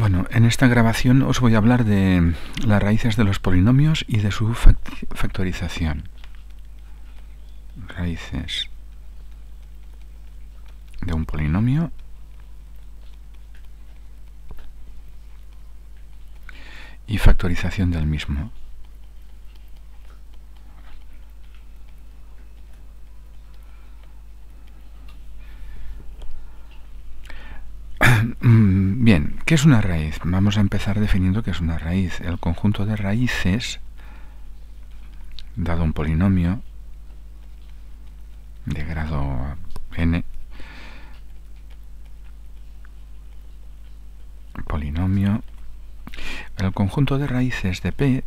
Bueno, en esta grabación os voy a hablar de las raíces de los polinomios y de su factorización. Raíces de un polinomio y factorización del mismo. Bien, ¿qué es una raíz? Vamos a empezar definiendo qué es una raíz. El conjunto de raíces, dado un polinomio de grado n, polinomio, el conjunto de raíces de P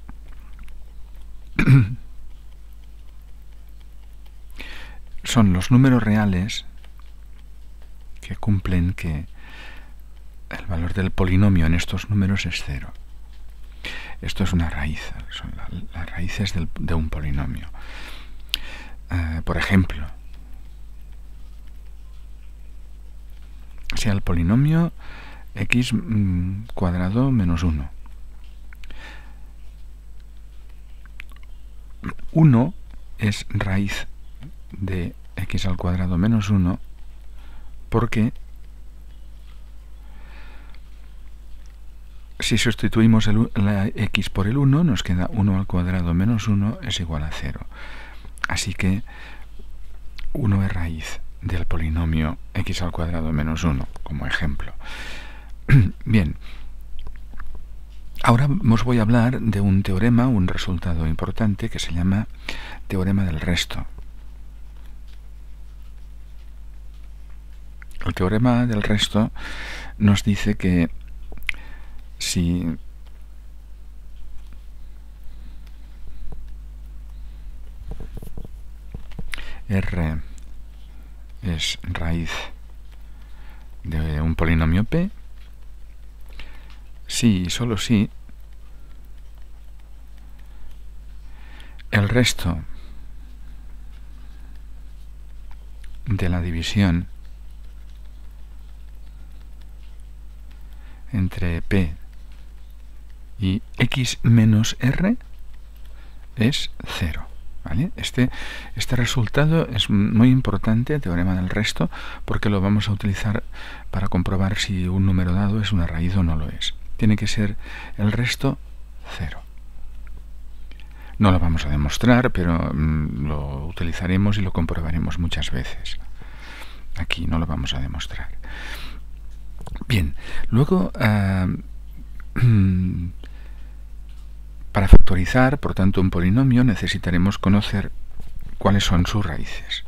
son los números reales que cumplen que el valor del polinomio en estos números es 0. Esto es una raíz, son las raíces de un polinomio. Por ejemplo, sea el polinomio x cuadrado menos 1. 1 es raíz de x al cuadrado menos 1 porque si sustituimos la x por el 1, nos queda 1 al cuadrado menos 1 es igual a 0. Así que 1 es raíz del polinomio x al cuadrado menos 1, como ejemplo. Bien, ahora os voy a hablar de un teorema, un resultado importante que se llama teorema del resto. El teorema del resto nos dice que si R es raíz de un polinomio P, si y solo si el resto de la división entre P y x menos R es 0. ¿Vale? Este resultado es muy importante, el teorema del resto, porque lo vamos a utilizar para comprobar si un número dado es una raíz o no lo es. Tiene que ser el resto 0. No lo vamos a demostrar, pero lo utilizaremos y lo comprobaremos muchas veces. Aquí no lo vamos a demostrar. Bien, luego para factorizar, por tanto, un polinomio necesitaremos conocer cuáles son sus raíces.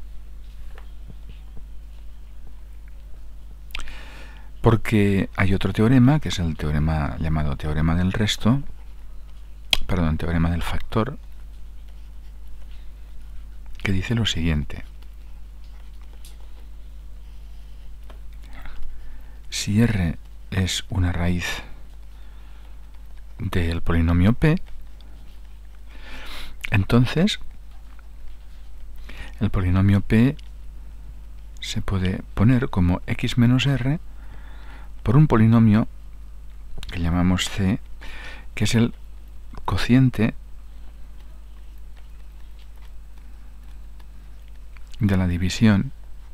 Porque hay otro teorema, que es el teorema llamado teorema del resto, perdón, teorema del factor, que dice lo siguiente. Si R es una raíz del polinomio P, entonces el polinomio P se puede poner como x menos R por un polinomio que llamamos C, que es el cociente de la división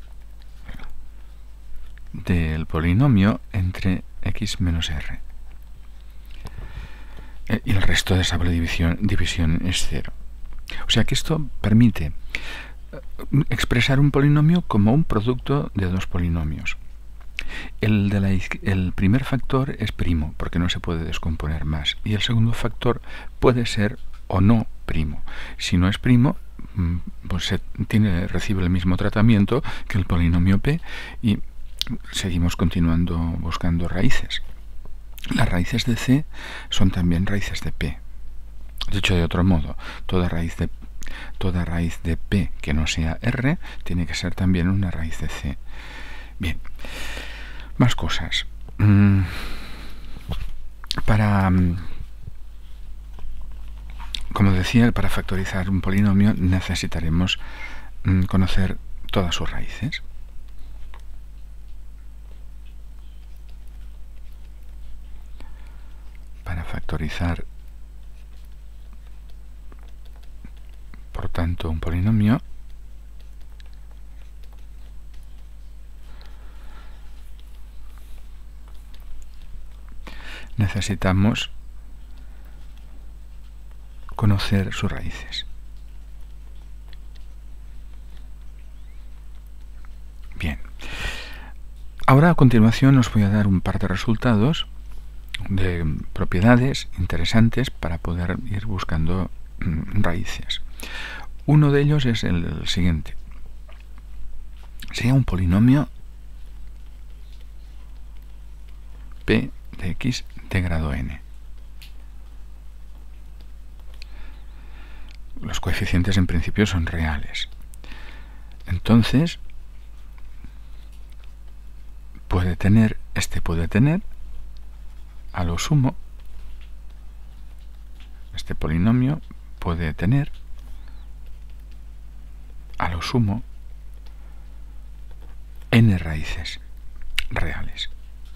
del polinomio entre x menos R. Y el resto de esa división es 0. O sea que esto permite expresar un polinomio como un producto de dos polinomios. El primer factor es primo, porque no se puede descomponer más. Y el segundo factor puede ser o no primo. Si no es primo, pues recibe el mismo tratamiento que el polinomio P y seguimos continuando buscando raíces. Las raíces de C son también raíces de P. Dicho de otro modo, toda raíz de P que no sea R tiene que ser también una raíz de C. Bien, más cosas. Como decía, para factorizar un polinomio necesitaremos conocer todas sus raíces. factorizar, por tanto, un polinomio, necesitamos conocer sus raíces. Bien. Ahora, a continuación, os voy a dar un par de resultados de propiedades interesantes para poder ir buscando raíces. Uno de ellos es el siguiente. Sería un polinomio p de x de grado n. Los coeficientes en principio son reales. Entonces, puede tener a lo sumo, este polinomio puede tener a lo sumo n raíces reales.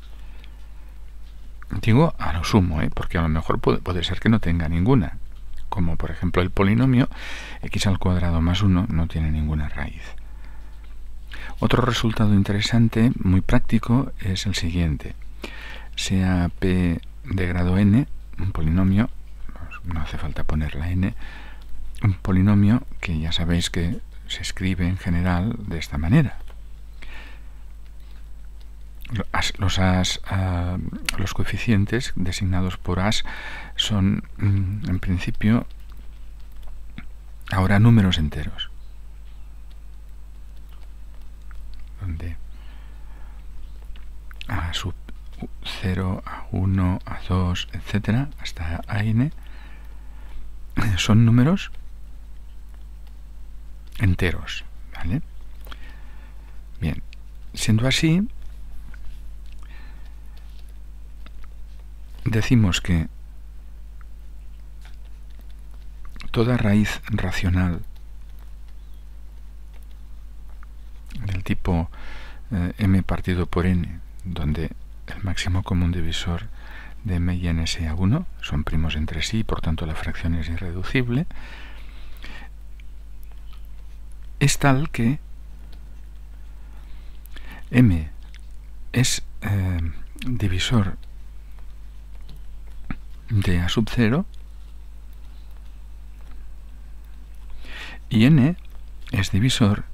Digo a lo sumo, porque a lo mejor puede ser que no tenga ninguna, como por ejemplo el polinomio x al cuadrado más 1 no tiene ninguna raíz. Otro resultado interesante, muy práctico, es el siguiente. Sea p de grado n, un polinomio, no hace falta poner la n, un polinomio que ya sabéis que se escribe en general de esta manera. Los coeficientes designados por as son, en principio, ahora números enteros, donde a sub 0, a 1, a 2, etcétera, hasta a n, son números enteros, ¿vale? Bien, siendo así, decimos que toda raíz racional del tipo m partido por n, donde el máximo común divisor de m y n sea 1, son primos entre sí y por tanto la fracción es irreducible, es tal que m es divisor de a sub 0 y n es divisor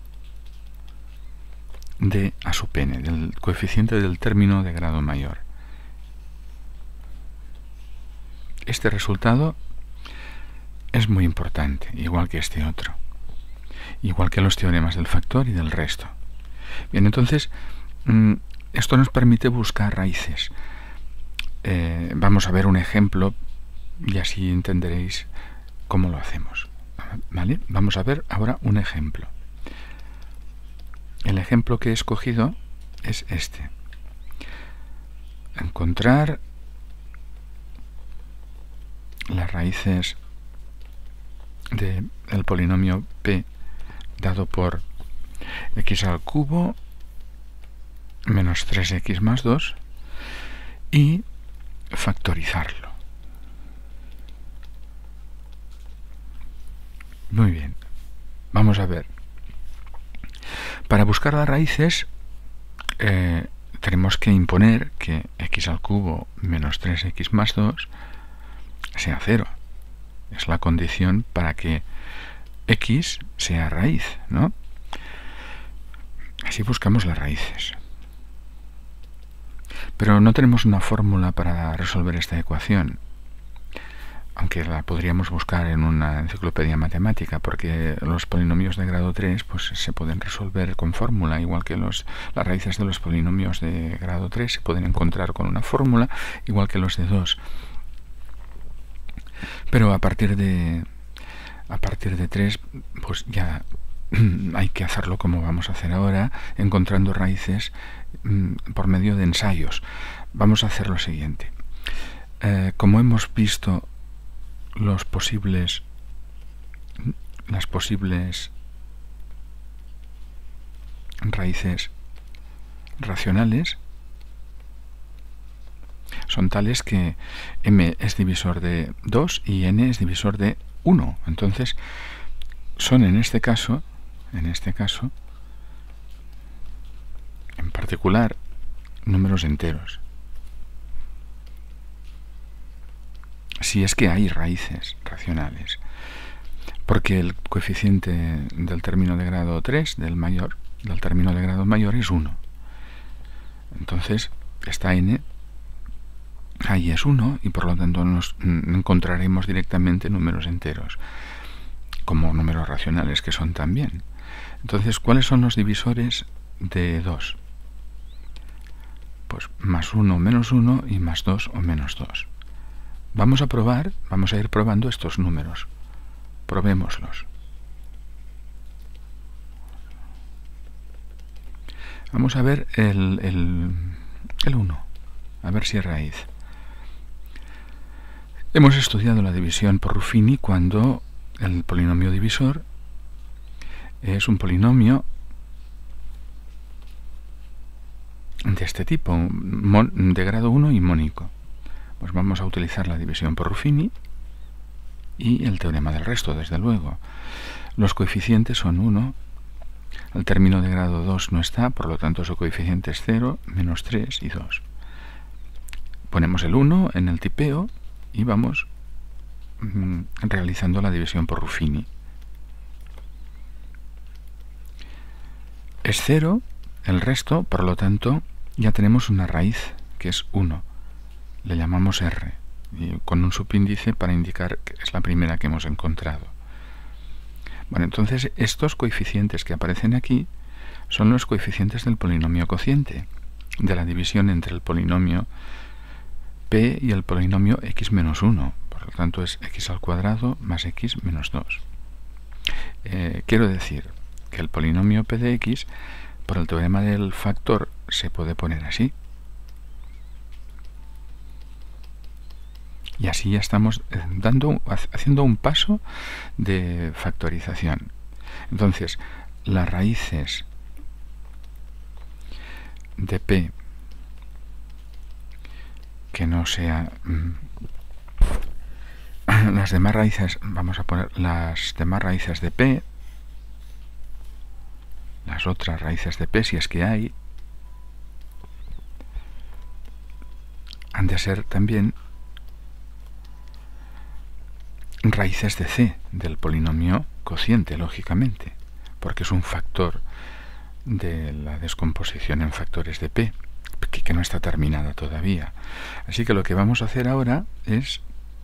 de a sub n, del coeficiente del término de grado mayor. Este resultado es muy importante, igual que este otro, igual que los teoremas del factor y del resto. Bien, entonces, esto nos permite buscar raíces. Vamos a ver un ejemplo y así entenderéis cómo lo hacemos, ¿vale? Vamos a ver ahora un ejemplo. El ejemplo que he escogido es este. Encontrar las raíces del polinomio p dado por x al cubo menos 3x más 2 y factorizarlo. Muy bien, vamos a ver. Para buscar las raíces tenemos que imponer que x al cubo menos 3x más 2 sea 0. Es la condición para que x sea raíz, ¿no? Así buscamos las raíces. Pero no tenemos una fórmula para resolver esta ecuación, aunque la podríamos buscar en una enciclopedia matemática, porque los polinomios de grado 3 pues, se pueden resolver con fórmula, igual que las raíces de los polinomios de grado 3 se pueden encontrar con una fórmula, igual que los de 2. Pero a partir de 3, pues ya hay que hacerlo como vamos a hacer ahora, encontrando raíces por medio de ensayos. Vamos a hacer lo siguiente. Como hemos visto las posibles raíces racionales son tales que m es divisor de 2 y n es divisor de 1. Entonces, son en este caso, en particular, números enteros. Si es que hay raíces racionales. Porque el coeficiente del término de grado 3, del término de grado mayor, es 1. Entonces, esta n ahí es 1 y por lo tanto nos encontraremos directamente números enteros, como números racionales que son también. Entonces, ¿cuáles son los divisores de 2? Pues más 1 o menos 1 y más 2 o menos 2. Vamos a ir probando estos números. Probémoslos. Vamos a ver el 1, a ver si es raíz. Hemos estudiado la división por Ruffini cuando el polinomio divisor es un polinomio de este tipo, de grado 1 y mónico. Pues vamos a utilizar la división por Ruffini y el teorema del resto, desde luego. Los coeficientes son 1, el término de grado 2 no está, por lo tanto su coeficiente es 0, menos 3 y 2. Ponemos el 1 en el tipeo y vamos realizando la división por Ruffini. Es 0 el resto, por lo tanto ya tenemos una raíz que es 1. Le llamamos R, y con un subíndice para indicar que es la primera que hemos encontrado. Bueno, entonces estos coeficientes que aparecen aquí son los coeficientes del polinomio cociente, de la división entre el polinomio p y el polinomio x menos 1. Por lo tanto es x al cuadrado más x menos 2. Quiero decir que el polinomio p de x, por el teorema del factor, se puede poner así. Y así ya estamos haciendo un paso de factorización. Entonces, las raíces de p que no sea las demás raíces, vamos a poner las demás raíces de p, las otras raíces de p, si es que hay, han de ser también raíces de c, del polinomio cociente, lógicamente, porque es un factor de la descomposición en factores de p, que no está terminada todavía. Así que lo que vamos a hacer ahora es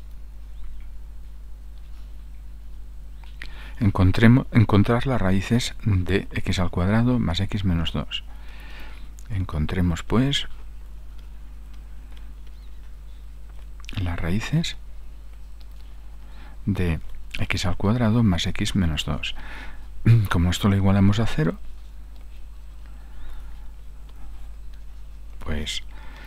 encontrar las raíces de x al cuadrado más x menos 2. Encontremos, pues, las raíces de x al cuadrado más x menos 2. Como esto lo igualamos a 0, pues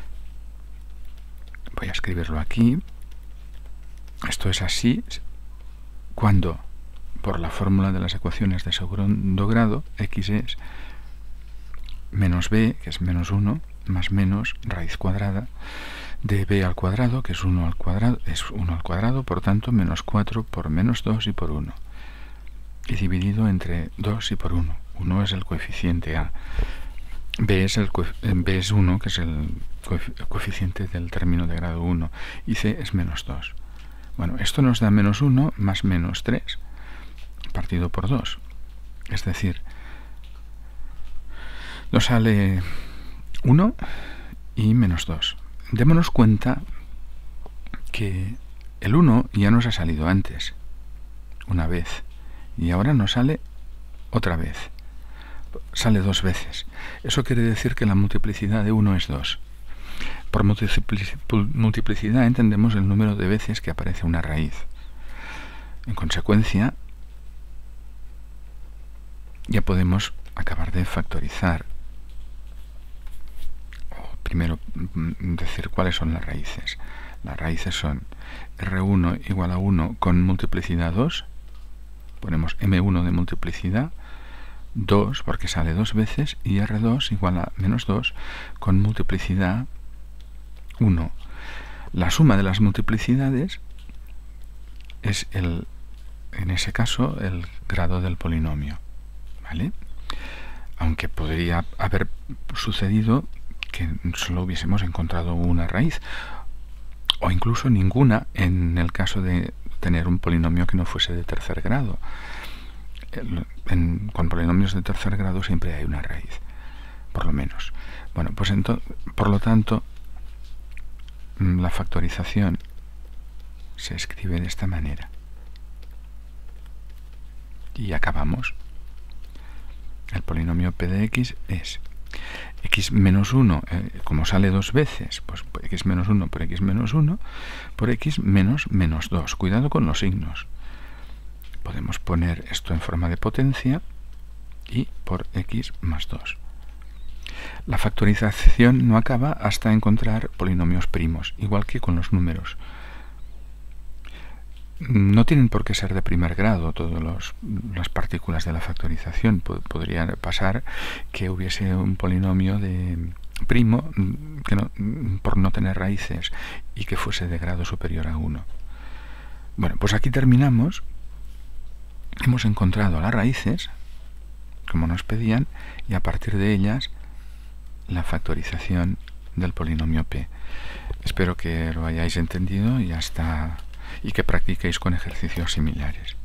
voy a escribirlo aquí. Esto es así cuando, por la fórmula de las ecuaciones de segundo grado, x es menos b, que es menos 1, más menos raíz cuadrada de b al cuadrado, que es 1 al cuadrado, por tanto, menos 4 por menos 2 y por 1. Y dividido entre 2 y por 1. 1 es el coeficiente a. B es 1, que es el coeficiente del término de grado 1. Y c es menos 2. Bueno, esto nos da menos 1 más menos 3 partido por 2. Es decir, nos sale 1 y menos 2. Démonos cuenta que el 1 ya nos ha salido antes, una vez, y ahora nos sale otra vez. Sale 2 veces. Eso quiere decir que la multiplicidad de 1 es 2. Por multiplicidad entendemos el número de veces que aparece una raíz. En consecuencia, ya podemos acabar de factorizar. Primero decir cuáles son las raíces. Las raíces son R1 igual a 1 con multiplicidad 2. Ponemos M1 de multiplicidad 2 porque sale 2 veces, y R2 igual a menos 2 con multiplicidad 1. La suma de las multiplicidades es en ese caso el grado del polinomio, ¿vale? Aunque podría haber sucedido que solo hubiésemos encontrado una raíz, o incluso ninguna en el caso de tener un polinomio que no fuese de tercer grado. Con polinomios de tercer grado siempre hay una raíz, por lo menos. Bueno, pues por lo tanto, la factorización se escribe de esta manera. Y acabamos. El polinomio p de x es x menos 1, como sale dos veces, pues x menos 1 por x menos 1 por x menos menos 2. Cuidado con los signos. Podemos poner esto en forma de potencia y por x más 2. La factorización no acaba hasta encontrar polinomios primos, igual que con los números. No tienen por qué ser de primer grado todas las partículas de la factorización. Podría pasar que hubiese un polinomio de primo por no tener raíces y que fuese de grado superior a 1. Bueno, pues aquí terminamos. Hemos encontrado las raíces, como nos pedían, y a partir de ellas la factorización del polinomio p. Espero que lo hayáis entendido y que practiquéis con ejercicios similares.